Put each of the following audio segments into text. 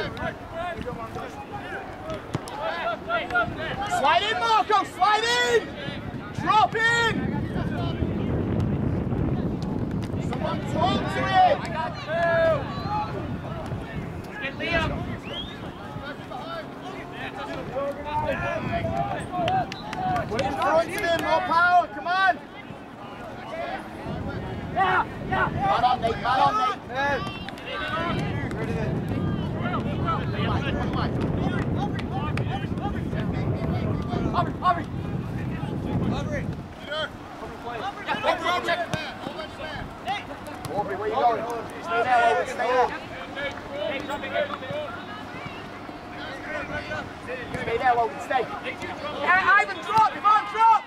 Slide in, Marco, slide in! Drop in! Someone talk to him! I got two! Get Liam! Put in front of him, more power, come on! Man on, Nate, man on, Nate! Aubrey, where you going? Stay there, Aubrey, stay there. Stay there, Aubrey, stay. Ivan, drop, Ivan, drop!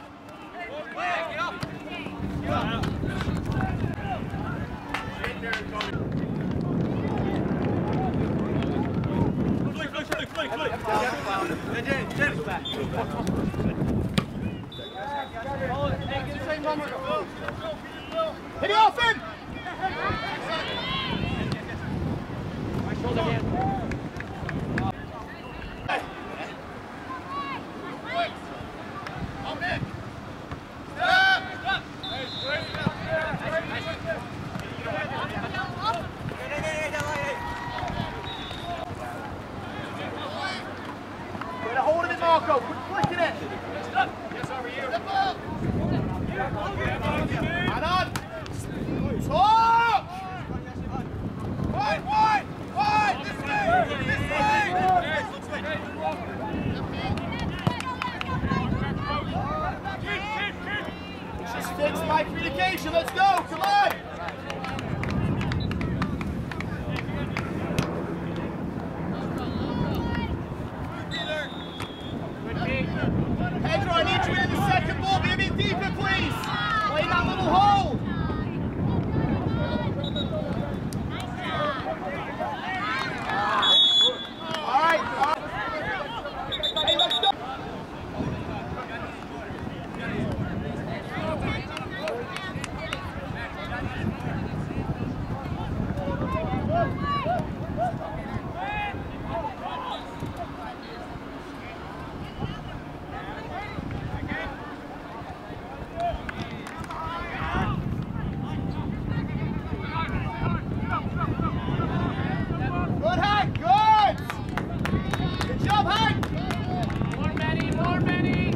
Hit it off him! Get a hold of it, Marco. Quit flicking it. Yes, over here. Man on. Talk! Wide! This way! Just fix my communication. Let's go. Come on. Pedro, I need you in the second ball. Be a bit deeper, please. Play that little hole. All right. Hey, let's go. Good, Hank, good! Good job, Hank! More many!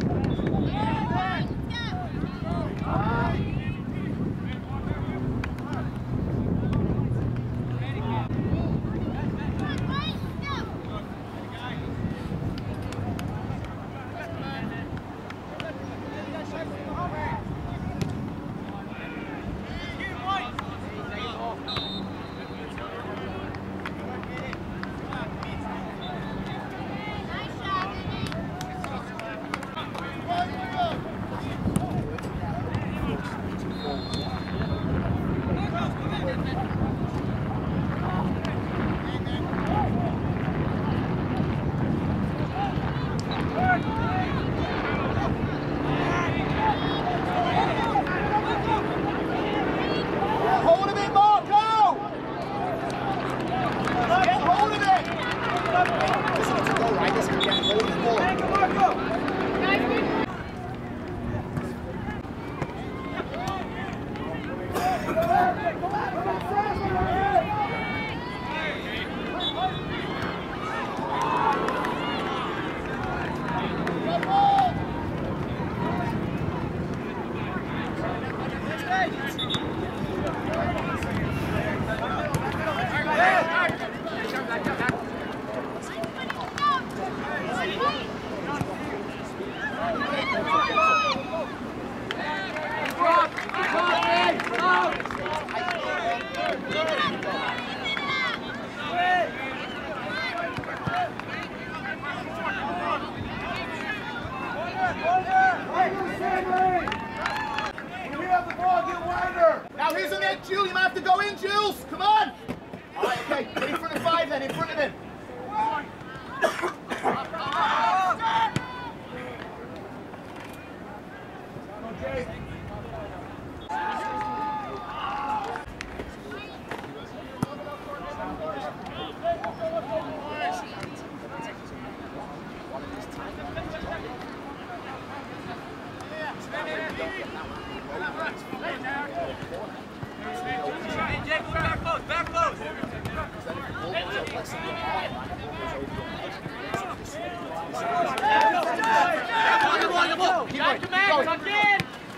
Got your man, tuck in.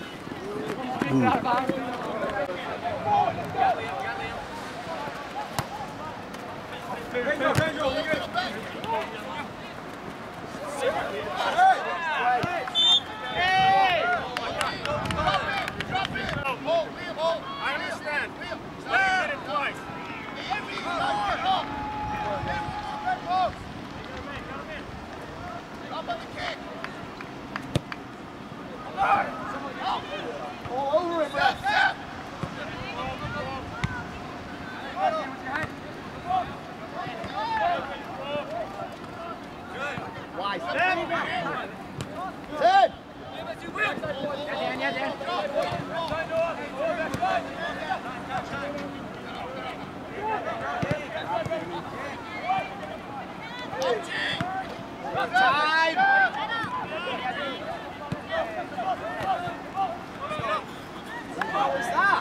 I understand. Stand it twice. Up on the kick. All over it, ref. Why? Ted! Ted! Time! Stop!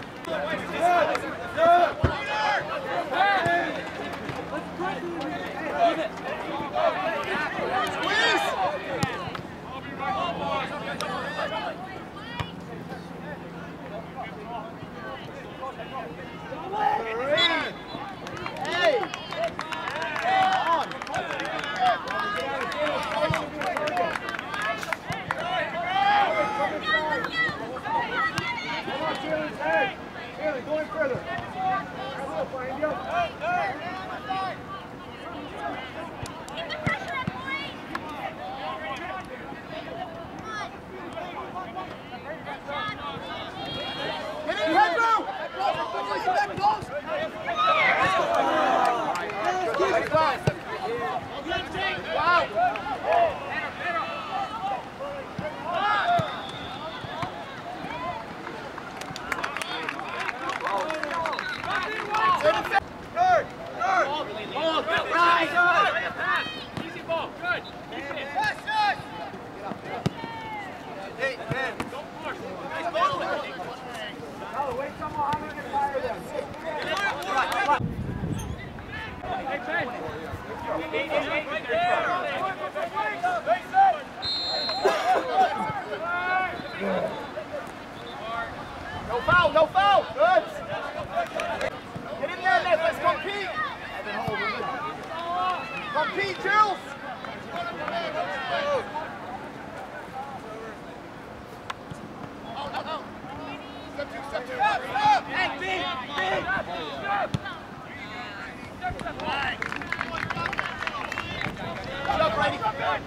Going further. Get in, Pedro! Wow! Easy ball, good. Hey, man. Don't force it. Wait till Mohammed gets tired then. Hey, Ben. No foul, no foul. Good. Get in there, Ned. Let's compete. Compete, Jules. Step two. Hey, big. Shut up, Brady.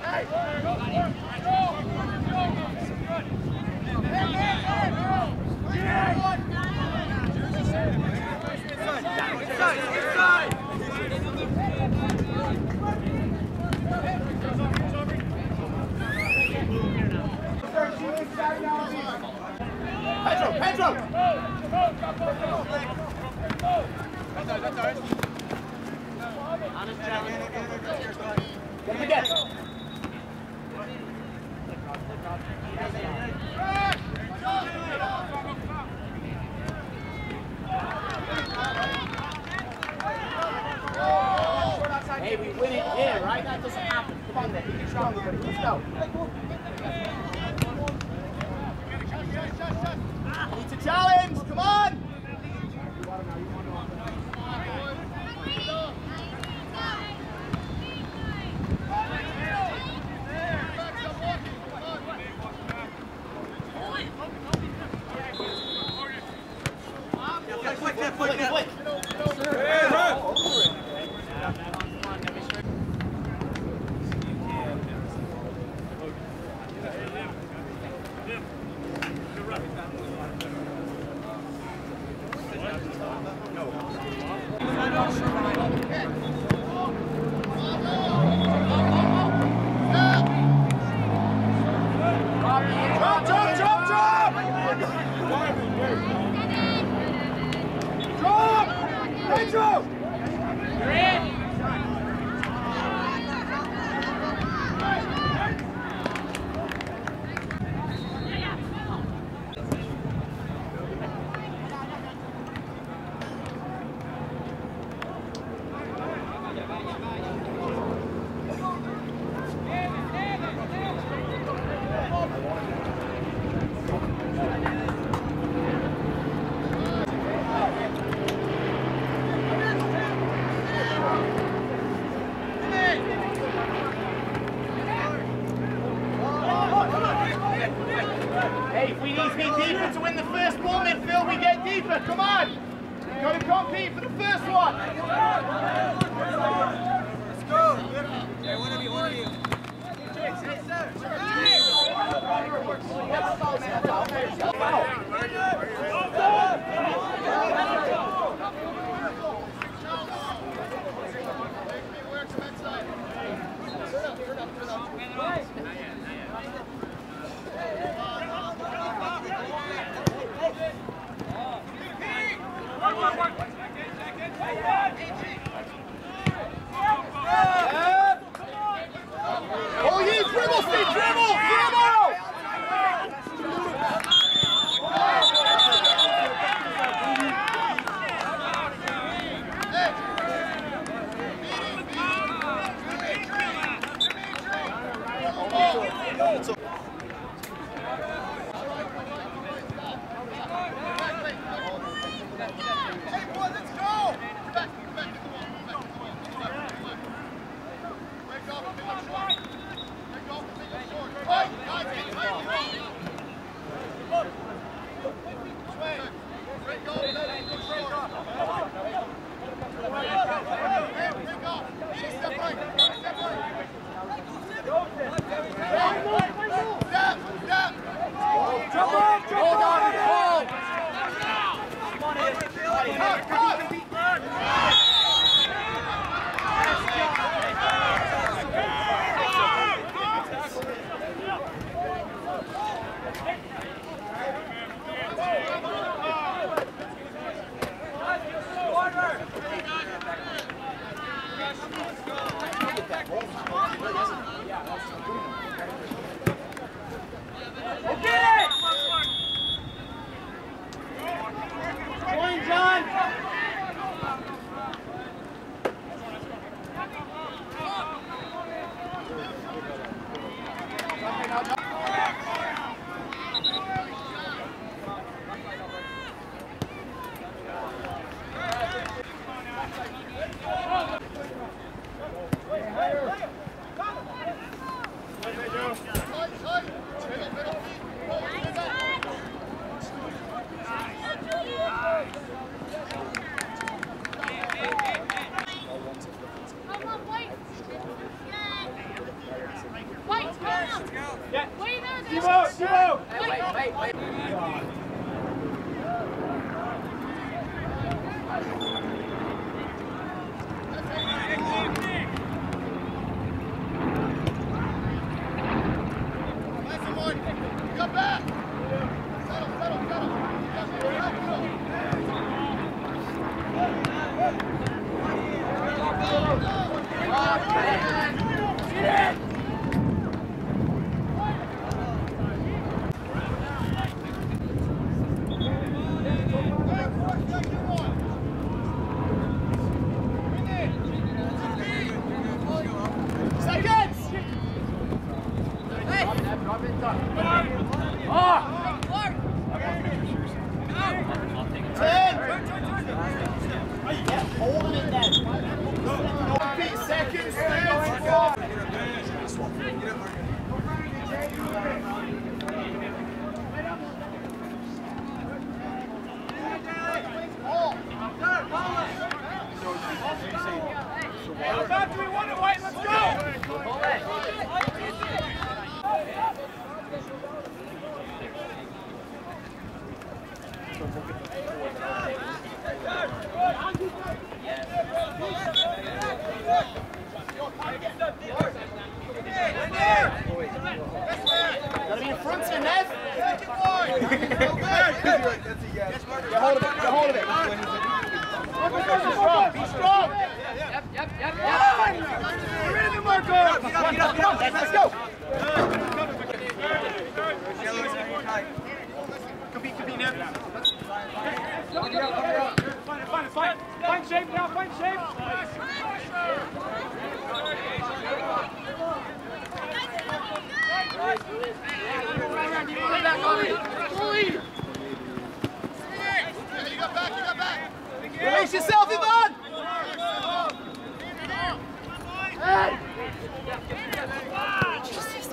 Pedro! Get him again. Hey, we win it here, right? That doesn't happen. Come on, Nick. Get stronger, buddy. Let's go. Need to challenge. Come on. Flick. Pedro! You're in. Jasper, come on! You've got to compete for the first one! Let's go! Hey, one of you. Oh, you dribble, Steve, dribble! Find shape now, find shape. Release yourself, Yvonne!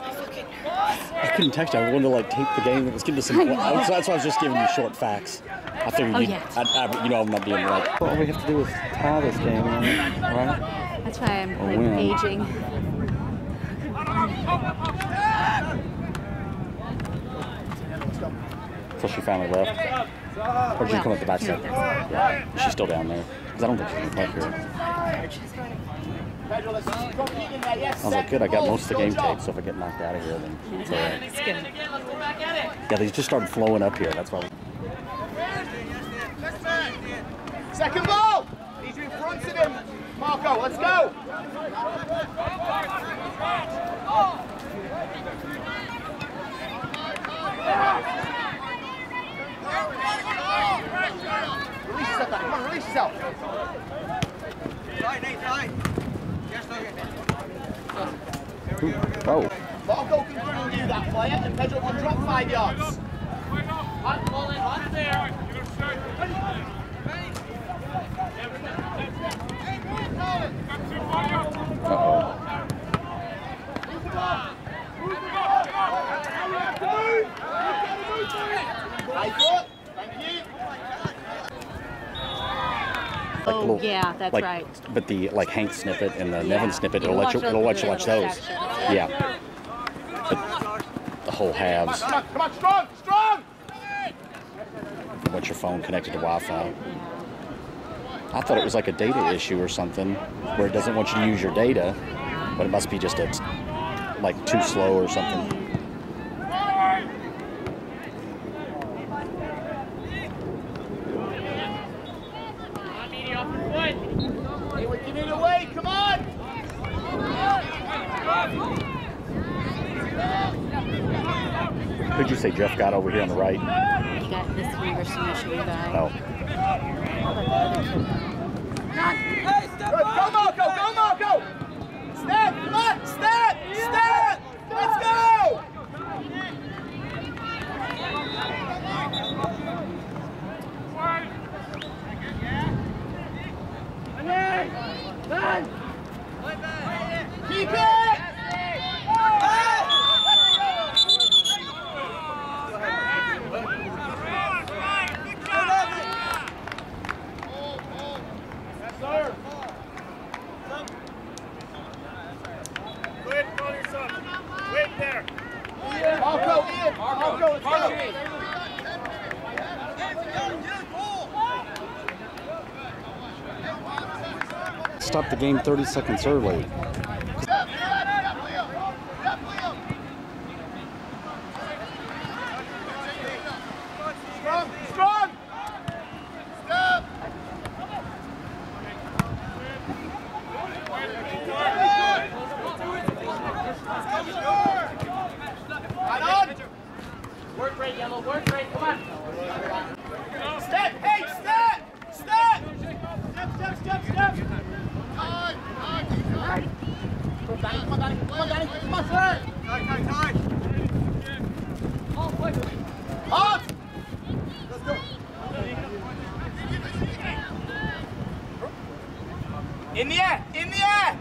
I couldn't text you. I wanted to like tape the game. It was getting to some point. That's why I was just giving you short facts. I figured Oh, you'd, yeah. you know, I'm not being like, all we have to do is tie this game, right? That's why I'm Or like win. aging. So she finally left. Or did she come up the back side? Yeah. She's still down there. Because I don't think she can play here. Pedro, let's keep in there. Yes, I was like, good, I got most of the game Good job. taped, so if I get knocked out of here, then it's all right. It's good. Yeah, they just started flowing up here. That's why. Second ball. Need you in front of him. Marco, let's go. Release yourself, Danny. Come on, release yourself. Oh. Marco can dribble you that player, and Pedro will drop 5 yards. Uh-oh. High foot. Thank you. Like Oh, little, yeah, that's like, right. But the like Hank snippet and the Nevin snippet, You it'll let watch you watch those. sections. Yeah. But the whole halves. Come on, strong, strong. You want your phone connected to Wi-Fi. I thought it was like a data issue or something, where it doesn't want you to use your data, but it must be just like too slow or something. Hey, we're giving it away. Come on. Who'd you say Jeff got over here on the right? You got this University of Michigan guy. Oh. Good. Go, Marco. Go, Marco. Step. Come on. Step. Step. Let's go. Keep it. Marco, Ian. Marco, let's go. Stop the game 30 seconds early. Strong, strong. Step. Right on. Work rate, yellow. Work rate. Come on. Step. Hey, step. Step. Step. Right. Come on, Danny. Come on, Danny. Come on, Danny. Come on, sir. On. Let's go. In the air. In the air.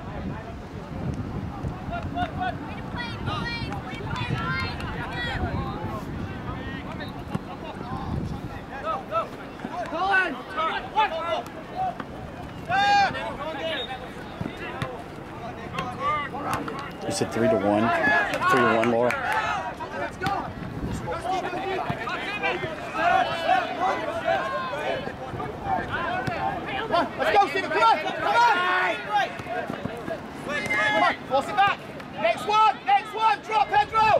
You said 3-1. 3-1, Laura. Let's go. Come on, let's go, Stephen. Come on. Come on, force it back. Next one. Drop, Pedro.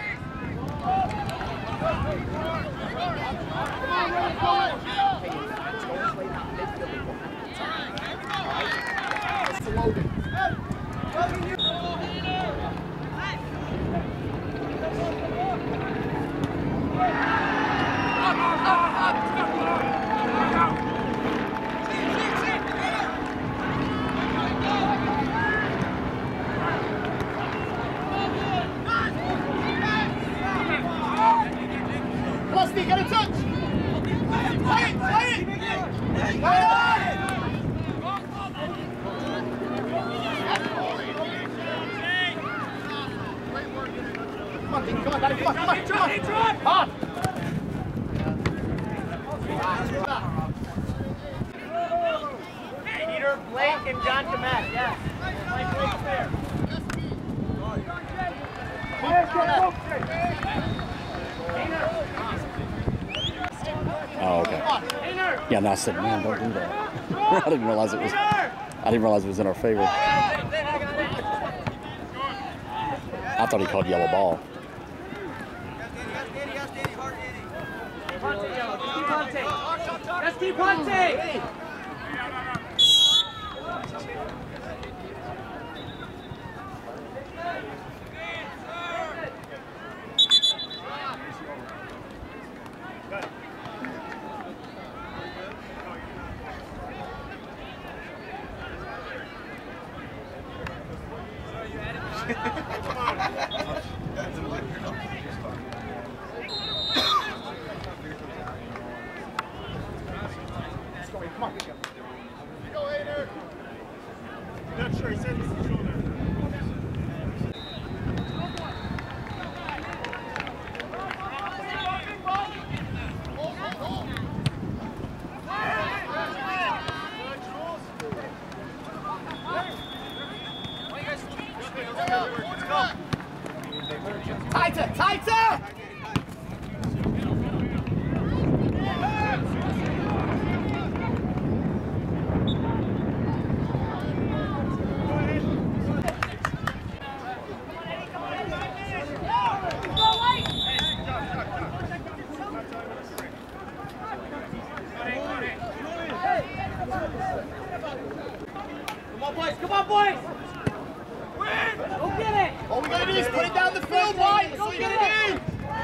Lusty, get a touch. Play it. Play on. Come on, Danny, come on. Hard. Blake and John Kamat, yes. Blake there. Oh, okay. Yeah, and I said, man, don't do that. I didn't realize it was in our favor. I thought he called yellow ball. Let's keep hunting! Tighter, tighter! Come on, boys! Go get it! All we gotta do is put it down the field, White! That's all you gotta do!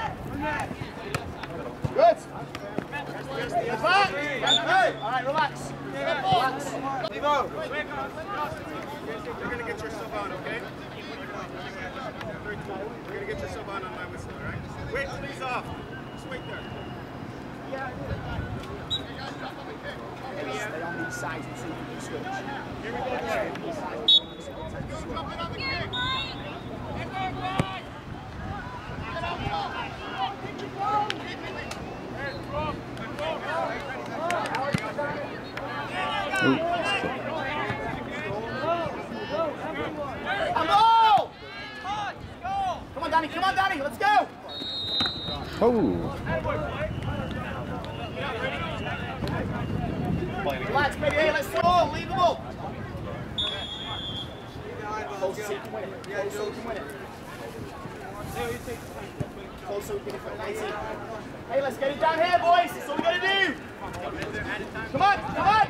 Good! Get back! Alright, relax. Relax. Levo! You're gonna get yourself out, okay? You're gonna get yourself out on my whistle, alright? Wait till he's off. Just wait there. Stay on these sides and see if you can switch. Here we go. Come on, Danny, let's go! Oh. Relax, baby, hey, let's go, leave them all! Close so you can win it, close so you can win it. Close so we can win it. Hey, let's get it down here, boys, that's all we gotta do! Come on, come on!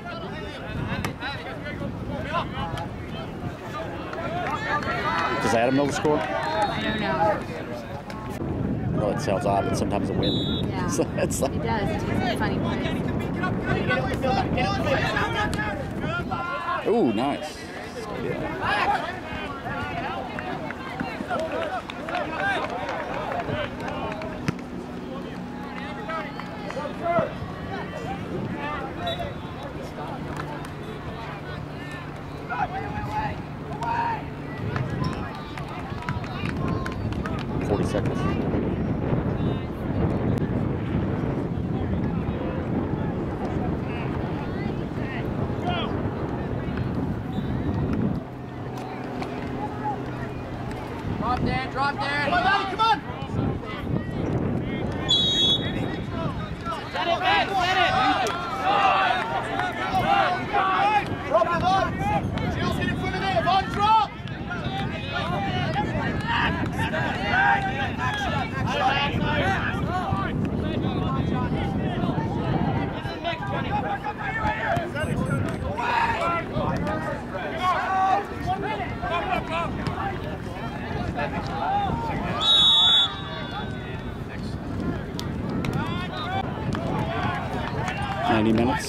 Does Adam know the score? I don't know. I know it sounds odd, but sometimes a win. Yeah. So it's like, It does. It's a funny place. Get on the field, get on the field! ooh, nice. Yeah. Seconds. Drop there! Come on, Danny, come on! Get it, man! Get it! Drop it, Vaughn! Jill's get in front of it! Vaughn, drop! Minutes.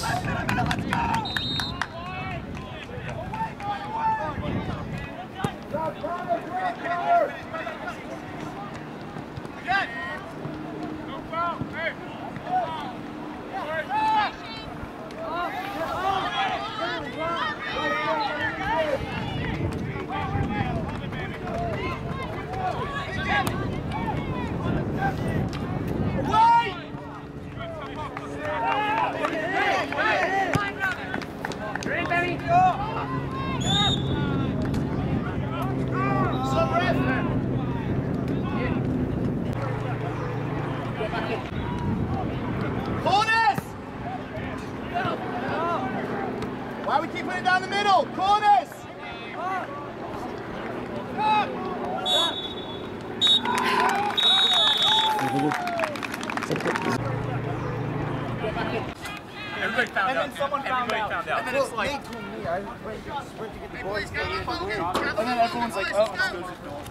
someone found out. And then it's like, Nate told me I went to get the ball. and then everyone's like, oh.